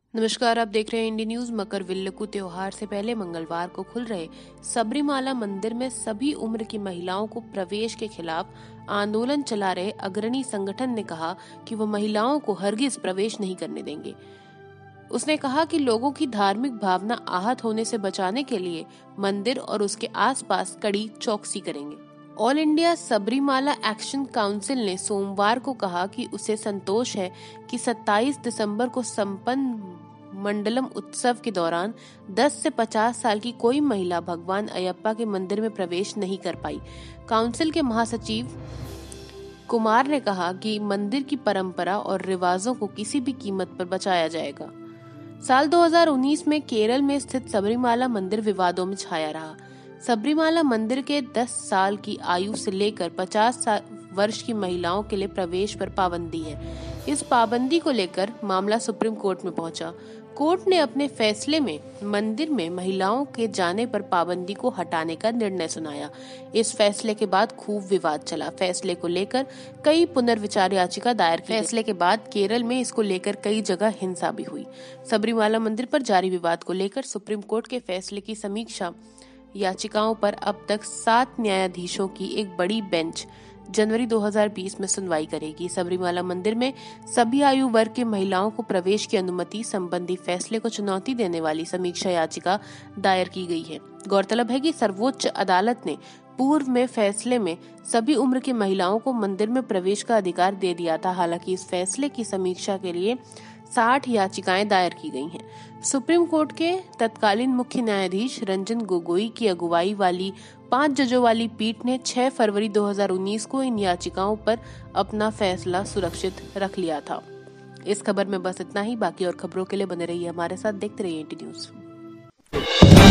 नमस्कार, आप देख रहे हैं इंडी न्यूज। मकर विल्लकू त्योहार से पहले मंगलवार को खुल रहे सबरीमाला मंदिर में सभी उम्र की महिलाओं को प्रवेश के खिलाफ आंदोलन चला रहे अग्रणी संगठन ने कहा कि वो महिलाओं को हरगिज प्रवेश नहीं करने देंगे। उसने कहा कि लोगों की धार्मिक भावना आहत होने से बचाने के लिए मंदिर और उसके आसपास कड़ी चौकसी करेंगे। All India Sabarimala action council ने सोमवार को कहा कि उसे संतोष है कि 27 दिसंबर को संपन्न मंडलम उत्सव के दौरान 10 से 50 साल की कोई महिला भगवान अयप्पा के मंदिर में प्रवेश नहीं कर पाई। काउंसिल के महासचिव कुमार ने कहा कि मंदिर की परंपरा और रिवाजों को किसी भी कीमत पर बचाया जाएगा। साल 2019 में केरल में स्थित सबरीमाला मंदिर विवादों में छाया रहा। सबरीमाला मंदिर के 10 साल की आयु से लेकर 50 वर्ष की महिलाओं के लिए प्रवेश पर पाबंदी है। इस पाबंदी को लेकर मामला सुप्रीम कोर्ट में पहुंचा। कोर्ट ने अपने फैसले में मंदिर में महिलाओं के जाने पर पाबंदी को हटाने का निर्णय सुनाया। इस फैसले के बाद खूब विवाद चला। फैसले को लेकर कई पुनर्विचार याचिका दायर की। फैसले के बाद केरल में इसको लेकर कई जगह हिंसा भी हुई। सबरीमाला मंदिर पर जारी विवाद को लेकर सुप्रीम कोर्ट के फैसले की समीक्षा याचिकाओं पर अब तक 7 न्यायाधीशों की एक बड़ी बेंच जनवरी 2020 में सुनवाई करेगी। सबरीमाला मंदिर में सभी आयु वर्ग की महिलाओं को प्रवेश की अनुमति संबंधी फैसले को चुनौती देने वाली समीक्षा याचिका दायर की गई है। गौरतलब है कि सर्वोच्च अदालत ने पूर्व में फैसले में सभी उम्र की महिलाओं को मंदिर में प्रवेश का अधिकार दे दिया था। हालांकि इस फैसले की समीक्षा के लिए 60 याचिकाएं दायर की गई हैं। सुप्रीम कोर्ट के तत्कालीन मुख्य न्यायाधीश रंजन गोगोई की अगुवाई वाली 5 जजों वाली पीठ ने 6 फरवरी 2019 को इन याचिकाओं पर अपना फैसला सुरक्षित रख लिया था। इस खबर में बस इतना ही। बाकी और खबरों के लिए बने रहिए हमारे साथ, देखते रहिए इंडी न्यूज।